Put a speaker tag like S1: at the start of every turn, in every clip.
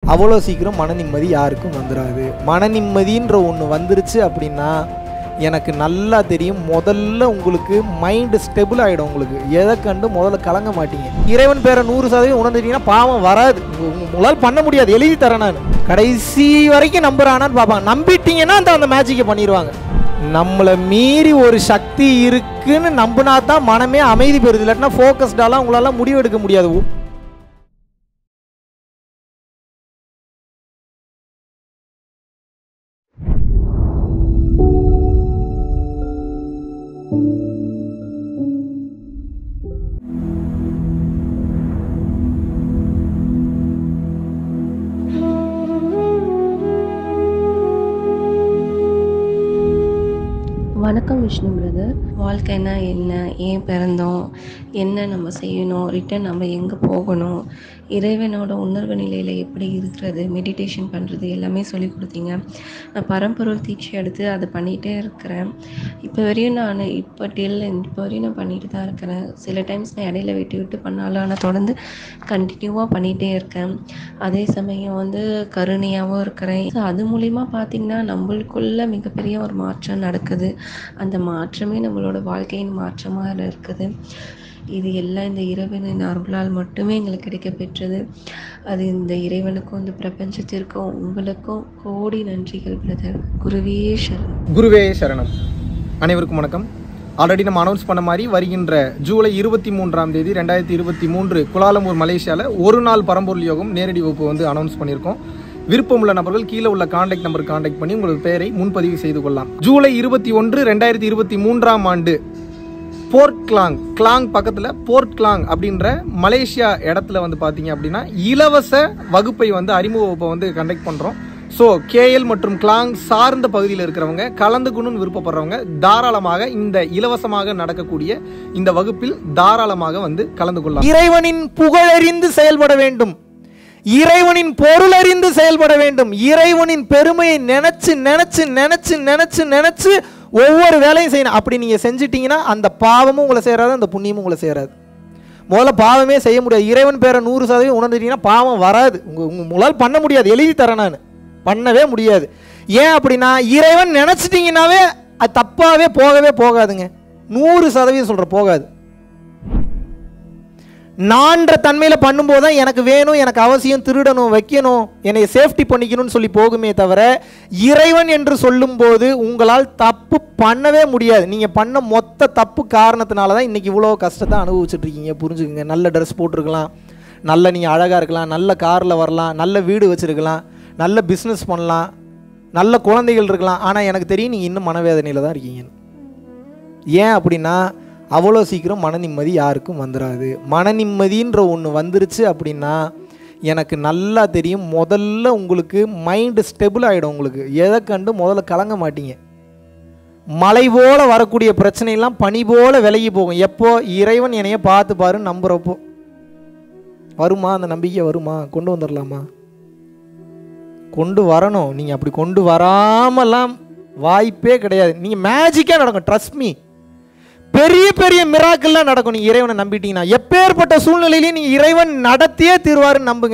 S1: அவ்வளோ சீக்கிரம் மன நிம்மதி யாருக்கும் வந்துடாது. மன நிம்மதின்ற ஒன்று வந்துருச்சு அப்படின்னா எனக்கு நல்லா தெரியும், முதல்ல உங்களுக்கு மைண்டு ஸ்டெபிள் ஆகிடும். உங்களுக்கு எதை கண்டு முதல்ல கலங்க மாட்டீங்க. இறைவன் பேரை 100% உணர்ந்துட்டீங்கன்னா பாவம் வராது. உங்களால் பண்ண முடியாது, எழுதி தரேன் நான். கடைசி வரைக்கும் நம்புறானான்னு பார்ப்பாங்க. நம்பிட்டீங்கன்னா அந்த மேஜிக்கை பண்ணிடுவாங்க. நம்மளை மீறி ஒரு சக்தி இருக்குன்னு நம்பினா தான் மனமே அமைதி பெறுது. இல்லாட்டினா ஃபோக்கஸ்டாலாம் உங்களால் முடிவு எடுக்க முடியாது.
S2: வணக்கம் விஷ்ணு பிரதர். வாழ்க்கைன்னா என்ன, ஏன் பிறந்தோம், என்ன நம்ம செய்யணும், ரிட்டன் நம்ம எங்கே போகணும், இறைவனோட உணர்வு நிலையில் எப்படி இருக்கிறது, மெடிடேஷன் பண்ணுறது எல்லாமே சொல்லி கொடுத்தீங்க. நான் பரம்பொருள் தீட்சை எடுத்து அதை பண்ணிகிட்டே இருக்கிறேன். இப்போ வரையும் நான் பண்ணிட்டு தான் இருக்கிறேன். சில டைம்ஸ் நான் இடையில விட்டு பண்ணாலும் ஆனால் தொடர்ந்து கண்டினியூவாக பண்ணிகிட்டே இருக்கேன். அதே சமயம் கருணையாகவும் இருக்கிறேன். ஸோ அது மூலிமா பார்த்திங்கன்னா நம்மளுக்குள்ள மிகப்பெரிய ஒரு மாற்றம் நடக்குது. அந்த மாற்றமே நம்மளோட வாழ்க்கையின் மாற்றமாக இருக்குது. இது எல்லாம் இந்த இறைவனின் அருளால் மட்டுமே எங்களுக்கு கிடைக்க பெற்றது. அது இந்த இறைவனுக்கும் இந்த பிரபஞ்சத்திற்கும் உங்களுக்கும் கோடி நன்றிகள் பிரதர். குருவே சரணம்.
S1: அனைவருக்கும் வணக்கம். ஆல்ரெடி நம்ம அனௌன்ஸ் பண்ண மாதிரி வருகின்ற ஜூலை 23ஆம் தேதி 2023 குலாலம்பூர் மலேசியாவில் ஒரு நாள் பரம்பொருள் யோகம் நேரடி வகுப்பு அனௌன்ஸ் பண்ணியிருக்கோம். விருப்பமுள்ள நபர்கள் கீழே உள்ள கான்டாக்ட் நம்பர் கான்டாக்ட் பண்ணி உங்களது பெயரை முன்பதிவு செய்து கொள்ளலாம். ஜூலை 21, 2023ஆம் ஆண்டு போர்ட் கிளாங் பக்கத்தில் போர்ட் கிளாங் அப்படின்ற மலேசியா இடத்துல பார்த்தீங்க அப்படின்னா இலவச வகுப்பை அறிமுக வகுப்பை கண்டக்ட் பண்ணுறோம். ஸோ கேஎல் மற்றும் கிளாங் சார்ந்த பகுதியில் இருக்கிறவங்க கலந்துக்கணும்னு விருப்பப்படுறவங்க தாராளமாக இந்த இலவசமாக நடக்கக்கூடிய இந்த வகுப்பில் தாராளமாக கலந்து கொள்ளலாம். இறைவனின் புகழறிந்து செயல்பட வேண்டும், இறைவனின் பொருள் அறிந்து செயல்பட வேண்டும், இறைவனின் பெருமையை நினைச்சு நினைச்சு நினைச்சு நினைச்சு நினைச்சு ஒவ்வொரு வேலையும் செய்யணும். அப்படி நீங்கள் செஞ்சிட்டீங்கன்னா அந்த பாவமும் உங்களை சேராது, அந்த புண்ணியமும் உங்களை சேராது. முதல்ல பாவமே செய்ய முடியாது. இறைவன் பேரை 100% உணர்ந்துட்டீங்கன்னா பாவம் வராது. உங்களால் பண்ண முடியாது, எழுதி தரேன் நான். பண்ணவே முடியாது. ஏன் அப்படின்னா இறைவன் நினச்சிட்டிங்கன்னாவே அது தப்பாகவே போகாதுங்க. 100% சொல்கிற போகாது. நான்ற தன்மையில் பண்ணும்போது தான் எனக்கு வேணும், எனக்கு அவசியம், திருடணும், வைக்கணும், என்னை சேஃப்டி பண்ணிக்கணும்னு சொல்லி போகுமே தவிர இறைவன் என்று சொல்லும்போது உங்களால் தப்பு பண்ணவே முடியாது. நீங்கள் பண்ண மொத்த தப்பு காரணத்தினால தான் இன்றைக்கி இவ்வளோ கஷ்டத்தை அனுபவிச்சுட்ருக்கீங்க. புரிஞ்சுக்குங்க. நல்ல ட்ரெஸ் போட்டிருக்கலாம், நல்ல நீங்கள் அழகாக இருக்கலாம், நல்ல காரில் வரலாம், நல்ல வீடு வச்சுருக்கலாம், நல்ல பிஸ்னஸ் பண்ணலாம், நல்ல குழந்தைகள் இருக்கலாம். ஆனால் எனக்கு தெரியும் நீங்கள் இன்னும் மனவேதனையில் தான் இருக்கீங்க. ஏன் அப்படின்னா அவ்வளோ சீக்கிரம் மன நிம்மதி யாருக்கும் வந்துடாது. மன நிம்மதின்ற ஒன்று வந்துருச்சு அப்படின்னா எனக்கு நல்லா தெரியும், முதல்ல உங்களுக்கு மைண்டு ஸ்டெபிள் ஆகிடும். உங்களுக்கு எதை கண்டு முதல்ல கலங்க மாட்டீங்க. மலை போல் வரக்கூடிய பிரச்சனையெல்லாம் பனி போல் விலகி போகும். எப்போ இறைவன் என்னைய பார்த்து பாருன்னு நம்புகிறப்போ வருமா அந்த நம்பிக்கை? வருமா? கொண்டு வந்துடலாமா? கொண்டு வரணும். நீங்கள் அப்படி கொண்டு வராமலாம் வாய்ப்பே கிடையாது. நீங்கள் மேஜிக்காக நடக்கும். ட்ரஸ்ட் மீ, பெரிய பெரிய மிராக்கள்லாம் நடக்கும் நீங்கள் இறைவனை நம்பிட்டீங்கன்னா. எப்பேற்பட்ட சூழ்நிலையிலையும் நீங்கள் இறைவன் நடத்தியே தீர்வாருன்னு நம்புங்க.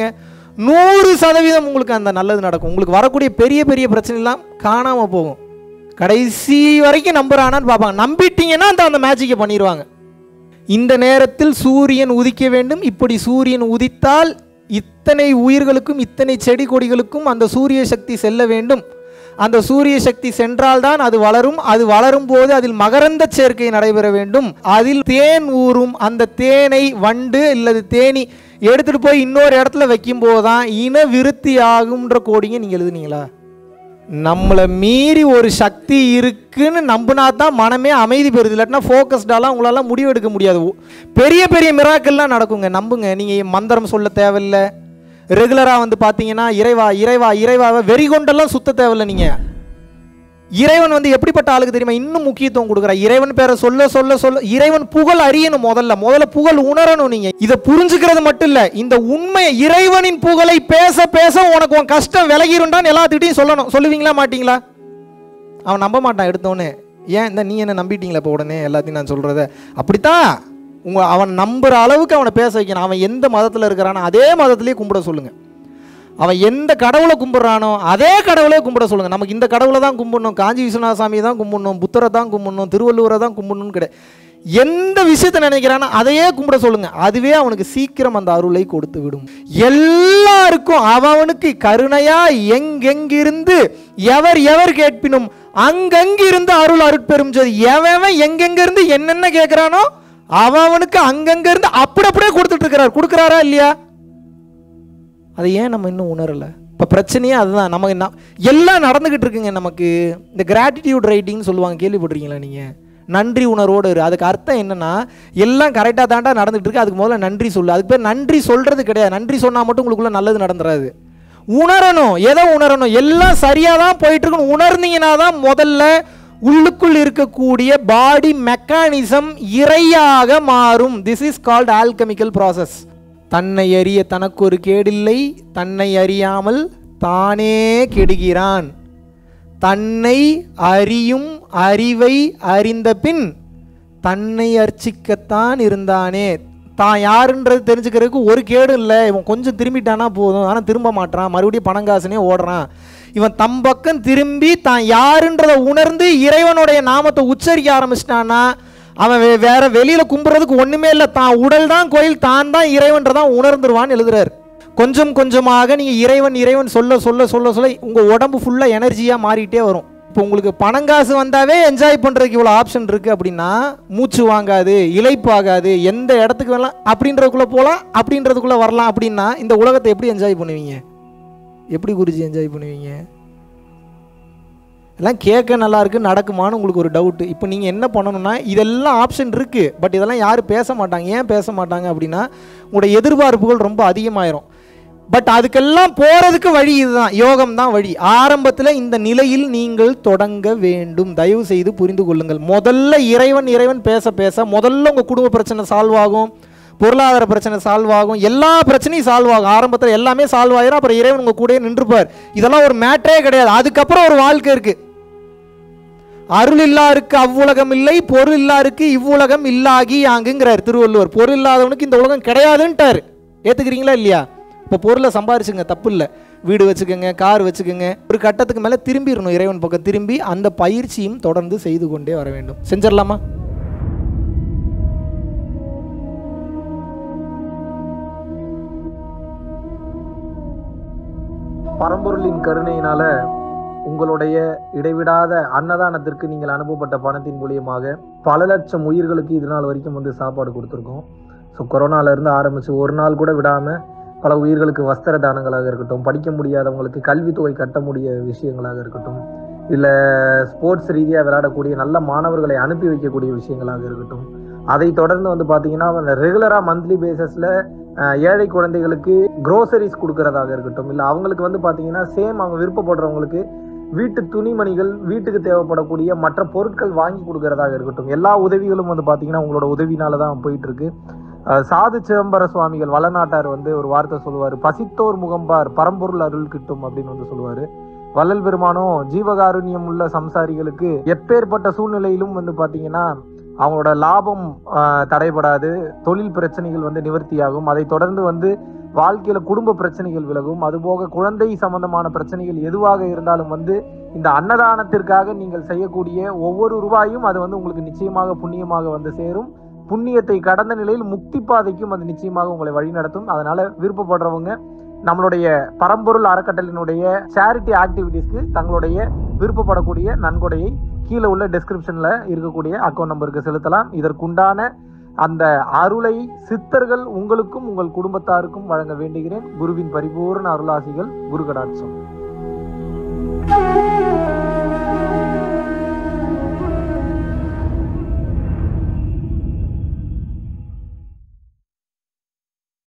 S1: 100% உங்களுக்கு அந்த நல்லது நடக்கும். உங்களுக்கு வரக்கூடிய பெரிய பெரிய பிரச்சனைலாம் காணாமல் போகும். கடைசி வரைக்கும் நம்புறானான்னு பார்ப்பாங்க. நம்பிட்டீங்கன்னா அந்த மேஜிக்கை பண்ணிடுவாங்க. இந்த நேரத்தில் சூரியன் உதிக்க வேண்டும். இப்படி சூரியன் உதித்தால் இத்தனை உயிர்களுக்கும் இத்தனை செடி கொடிகளுக்கும் அந்த சூரிய சக்தி செல்ல வேண்டும். அந்த சூரிய சக்தி சென்றால்தான் அது வளரும். அது வளரும் போது அதில் மகரந்த சேர்க்கை நடைபெற வேண்டும். அதில் தேன் ஊறும். அந்த தேனை வண்டு இல்லது தேனி எடுத்துகிட்டு போய் இன்னொரு இடத்துல வைக்கும் போது தான் இன விருத்தி ஆகும்ன்ற கோடிங்க நீங்கள் எழுதுனீங்களா? நம்மளை மீறி ஒரு சக்தி இருக்குன்னு நம்பினா தான் மனமே அமைதி பெறுது. இல்லாட்டினா ஃபோக்கஸ்டாலாம் உங்களால் முடிவு எடுக்க முடியாது. பெரிய பெரிய மிராக்கள்லாம் நடக்குங்க, நம்புங்க. நீங்கள் மந்திரம் சொல்ல தேவையில்லை. ரெகுலராக பார்த்தீங்கன்னா இறைவா இறைவா இறைவாவை வெறி கொண்டெல்லாம் சுத்த தேவையில்லை. நீங்கள் இறைவன் எப்படிப்பட்ட ஆளுக்கு தெரியுமா இன்னும் முக்கியத்துவம் கொடுக்குறார். இறைவன் பேரை சொல்ல சொல்ல சொல்ல இறைவன் புகழ் அறியணும். முதல்ல புகழ் உணரணும். நீங்கள் இதை புரிஞ்சுக்கிறது மட்டும் இல்லை, இந்த உண்மை இறைவனின் புகழை பேச பேச உனக்கு உன் கஷ்டம் விலகிருண்டான்னு எல்லாத்துக்கிட்டையும் சொல்லணும். சொல்லுவீங்களா மாட்டீங்களா? அவன் நம்ப மாட்டான் எடுத்தோன்னே. ஏன் நீ என்ன நம்பிட்டீங்களா இப்போ உடனே எல்லாத்தையும் நான் சொல்கிறத? அப்படித்தான் அவன் நம்புகிற அளவுக்கு அவனை பேச வைக்கணும். அவன் எந்த மதத்தில் இருக்கிறானோ அதே மதத்திலே கும்பிட சொல்லுங்கள். அவன் எந்த கடவுளை கும்பிட்றானோ அதே கடவுளே கும்பிட சொல்லுங்கள். நமக்கு இந்த கடவுளை தான் கும்பிடணும், காஞ்சி விஸ்வநாத சாமியை தான் கும்பிடணும், புத்தரை தான் கும்பிடணும், திருவள்ளுவரை தான் கும்பிடணும்னு கிடையாது. எந்த விஷயத்தை நினைக்கிறானோ அதையே கும்பிட சொல்லுங்க. அதுவே அவனுக்கு சீக்கிரம் அந்த அருளை கொடுத்து விடும். எல்லாருக்கும் அவனுக்கு கருணையா எங்கெங்கிருந்து எவர் எவர் கேட்பினும் அங்கங்கிருந்து அருள் அருட்பெரும் ஜோதி. எவன் எங்கெங்க இருந்து என்னென்ன கேட்கிறானோ அவனுக்கு அங்கங்க இருந்து அப்படியே கொடுத்துட்டு இருக்கிறார். கொடுக்குறாரா இல்லையா? அதை ஏன் நம்ம இன்னும் உணரலை? இப்போ பிரச்சனையே அதுதான். நமக்கு எல்லாம் நடந்துக்கிட்டு இருக்குங்க. நமக்கு இந்த கிராட்டிடியூட் ரைட்டிங்னு சொல்லுவாங்க, கேள்விப்பட்டிருக்கீங்களா நீங்கள்? நன்றி உணர்வோடு இரு. அதுக்கு அர்த்தம் என்னென்னா, எல்லாம் கரெக்டாக தாண்டா நடந்துகிட்டு இருக்கு, அதுக்கு முதல்ல நன்றி சொல்லு. அதுக்கு பேர் நன்றி சொல்கிறது கிடையாது. நன்றி சொன்னால் மட்டும் உங்களுக்குள்ள நல்லது நடந்துடாது. உணரணும். எதை உணரணும்? எல்லாம் சரியாக தான் போயிட்டு இருக்குன்னு உணர்ந்தீங்கன்னா தான் முதல்ல உள்ளுக்குள் இருக்கக்கூடிய பாடி மெக்கானிசம் இறையாக மாறும். This is called alchemical process. தன்னை அறிய தனக்கு ஒரு கேடில்லை, தன்னை அறியாமல் தானே கெடுகிறான். தன்னை அறியும் அறிவை அறிந்த பின் தன்னை அர்ச்சிக்கத்தான் இருந்தானே. தான் யாருன்றது தெரிஞ்சுக்கிறதுக்கு ஒரு கேடு இல்லை. இவன் கொஞ்சம் திரும்பிட்டானா போதும், ஆனால் திரும்ப மாட்டான், மறுபடியும் பணங்காசுனே ஓடுறான். இவன் தம் பக்கம் திரும்பி தான் யாருன்றதை உணர்ந்து இறைவனுடைய நாமத்தை உச்சரிக்க ஆரம்பிச்சிட்டான்னா அவன் வேற வெளியில் கும்புறதுக்கு ஒன்றுமே இல்லை. தான் உடல் தான் கோயில், தான் தான் இறைவன்றதான் உணர்ந்துருவான்னு எழுதுறாரு. கொஞ்சம் கொஞ்சமாக நீங்கள் இறைவன் இறைவன் சொல்ல சொல்ல சொல்ல சொல்ல உங்கள் உடம்பு ஃபுல்லாக எனர்ஜியாக மாறிட்டே வரும். இப்போ உங்களுக்கு பணங்காசு வந்தாவே என்ஜாய் பண்ணுறதுக்கு இவ்வளோ ஆப்ஷன் இருக்குது அப்படின்னா மூச்சு வாங்காது, இளைப்பு ஆகாது, எந்த இடத்துக்கு வரலாம் அப்படின்றதுக்குள்ளே போகலாம், அப்படின்றதுக்குள்ளே வரலாம். அப்படின்னா இந்த உலகத்தை எப்படி என்ஜாய் பண்ணுவீங்க? எப்படி குருஜி என்ஜாய் பண்ணுவீங்க? எல்லாம் கேட்க நல்லா இருக்குது, நடக்குமான்னு உங்களுக்கு ஒரு டவுட்டு. இப்போ நீங்கள் என்ன பண்ணணும்னா, இதெல்லாம் ஆப்ஷன் இருக்குது, பட் இதெல்லாம் யாரும் பேச மாட்டாங்க. ஏன் பேச மாட்டாங்க அப்படின்னா உங்களோட எதிர்பார்ப்புகள் ரொம்ப அதிகமாயிரும். பட் அதுக்கெல்லாம் போகிறதுக்கு வழி இதுதான், யோகம் தான் வழி. ஆரம்பத்தில் இந்த நிலையில் நீங்கள் தொடங்க வேண்டும். தயவு செய்து புரிந்து கொள்ளுங்கள். முதல்ல இறைவன் இறைவன் பேச பேச முதல்ல உங்கள் குடும்ப பிரச்சனை சால்வ் ஆகும், பொருளாதார பிரச்சனை சால்வ் ஆகும், எல்லா பிரச்சனையும் சால்வ் ஆகும். ஆரம்பத்தில் எல்லாமே சால்வ் ஆகிரும். அப்புறம் இறைவன் உங்கள் கூடயே நின்றுப்பார். இதெல்லாம் ஒரு மேட்டரே கிடையாது. அதுக்கப்புறம் ஒரு வாழ்க்கை இருக்குது. அருள் இல்லாருக்கு அவ்வுலகம் இல்லை, பொருள் இல்லாருக்கு இவ்வுலகம் இல்லாகி ஆங்குங்கிறார் திருவள்ளுவர். பொருள் இல்லாதவனுக்கு இந்த உலகம் கிடையாதுன்ட்டார். ஏற்றுக்கிறீங்களா இல்லையா? இப்போ பொருளை சம்பாரிச்சுங்க, தப்பு இல்லை. வீடு வச்சுக்கோங்க, கார் வச்சுக்கோங்க. ஒரு கட்டத்துக்கு மேலே திரும்பிடணும், இறைவன் பக்கம் திரும்பி அந்த பயிற்சியும் தொடர்ந்து செய்து கொண்டே வர வேண்டும். செஞ்சிடலாமா? பரம்பொருளின் கருணையினால உங்களுடைய இடைவிடாத அன்னதானத்திற்கு நீங்கள் அனுப்பப்பட்ட பணத்தின் மூலியமாக பல லட்சம் உயிர்களுக்கு இது நாள் வரைக்கும் சாப்பாடு கொடுத்துருக்கோம். ஸோ கொரோனாலேருந்து ஆரம்பித்து ஒரு நாள் கூட விடாமல் பல உயிர்களுக்கு வஸ்திர தானங்களாக இருக்கட்டும், படிக்க முடியாதவங்களுக்கு கல்வித்தொகை கட்ட முடிய விஷயங்களாக இருக்கட்டும், இல்லை ஸ்போர்ட்ஸ் ரீதியாக விளையாடக்கூடிய நல்ல மாணவர்களை அனுப்பி வைக்கக்கூடிய விஷயங்களாக இருக்கட்டும், அதை தொடர்ந்து பார்த்தீங்கன்னா ரெகுலராக மந்த்லி பேசிஸில் ஏழை குழந்தைகளுக்கு க்ரோசரிஸ் கொடுக்கறதாக இருக்கட்டும், இல்லை அவங்களுக்கு பார்த்தீங்கன்னா சேம் அவங்க விருப்பப்படுறவங்களுக்கு வீட்டு துணிமணிகள், வீட்டுக்கு தேவைப்படக்கூடிய மற்ற பொருட்கள் வாங்கி கொடுக்கறதாக இருக்கட்டும், எல்லா உதவிகளும் பார்த்தீங்கன்னா உங்களோட உதவினால தான் போயிட்டு இருக்கு. சாது சிதம்பர சுவாமிகள் வளநாட்டார் ஒரு வார்த்தை சொல்லுவார், பசித்தோர் முகம்பார் பரம்பொருள் அருள் கிட்டும் அப்படின்னு சொல்லுவார். வள்ளல் பெருமானும் ஜீவகாருண்யம் உள்ள சம்சாரிகளுக்கு எப்பேற்பட்ட சூழ்நிலையிலும் பார்த்தீங்கன்னா அவங்களோட லாபம் தடைபடாது, தொழில் பிரச்சனைகள் நிவர்த்தியாகும், அதை தொடர்ந்து வாழ்க்கையில குடும்ப பிரச்சனைகள் விலகும், அதுபோக குழந்தை சம்பந்தமான பிரச்சனைகள் எதுவாக இருந்தாலும் இந்த அன்னதானத்திற்காக நீங்கள் செய்யக்கூடிய ஒவ்வொரு ரூபாயும் அது உங்களுக்கு நிச்சயமாக புண்ணியமாக சேரும். புண்ணியத்தை கடந்த நிலையில் முக்தி பாதைக்கும் அது நிச்சயமாக உங்களை வழிநடத்தும். அதனால விருப்பப்படுறவங்க நம்மளுடைய பரம்பொருள் அறக்கட்டளையினுடைய சேரிட்டி ஆக்டிவிட்டீஸ்க்கு தங்களுடைய விருப்பப்படக்கூடிய நன்கொடையை கீழே உள்ள டெஸ்கிரிப்ஷன்ல இருக்கக்கூடிய அக்கௌண்ட் நம்பருக்கு செலுத்தலாம். இதற்குண்டான அந்த அருளை சித்தர்கள் உங்களுக்கும் உங்கள் குடும்பத்தாருக்கும் வழங்க வேண்டுகிறேன். குருவின் பரிபூர்ண அருளாசிகள். குரு கடாட்சம்.